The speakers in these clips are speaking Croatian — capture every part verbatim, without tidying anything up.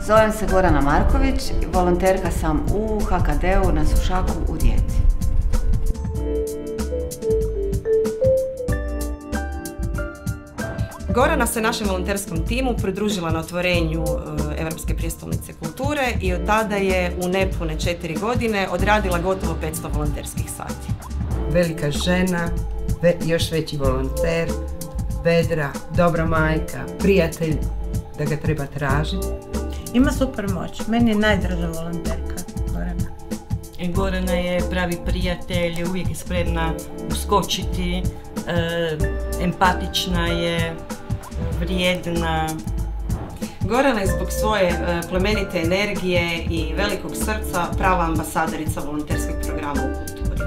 Zovem se Gorana Marković, volonterka sam u H K D-u na Sušaku u Rijeci. Gorana se našem volonterskom timu pridružila na otvorenju Europske prijestolnice kulture i od tada je u nepune četiri godine odradila gotovo petsto volonterskih sati. Velika žena, ve, još veći volonter, vedra, dobra majka, prijatelj da ga treba tražiti. Ima super moć. Meni je najdraža volonterka Gorana. I Gorana je pravi prijatelj, uvijek je spremna uskočiti, e, empatična je, vrijedna. Gorana je zbog svoje e, plemenite energije i velikog srca prava ambasadorica volonterskog programa u kulturi.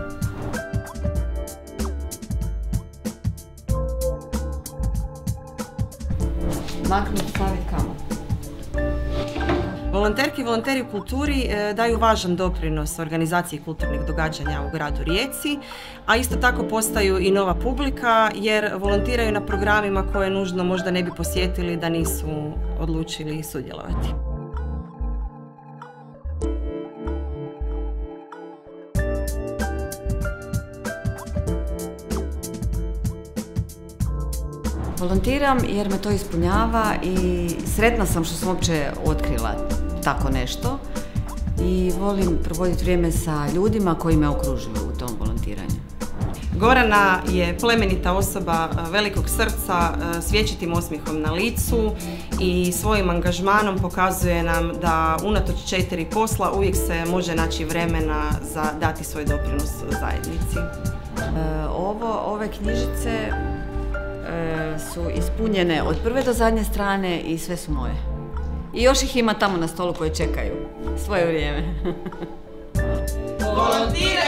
Maknuti staviti kamo. Volonterke i volonteri u kulturi e, daju važan doprinos organizaciji kulturnih događanja u gradu Rijeci, a isto tako postaju i nova publika jer volontiraju na programima koje nužno možda ne bi posjetili da nisu odlučili sudjelovati. Volontiram jer me to ispunjava i sretna sam što sam uopće otkrila tako nešto i volim provoditi vrijeme sa ljudima koji me okružuju u tom volontiranju. Gorana je plemenita osoba velikog srca s vječitim osmijehom na licu i svojim angažmanom pokazuje nam da unatoč četiri posla uvijek se može naći vremena za dati svoj doprinos zajednici. E, ovo, ove knjižice e, su ispunjene od prve do zadnje strane i sve su moje. I još ih ima tamo na stolu koji čekaju svoje vrijeme. Volontiraj!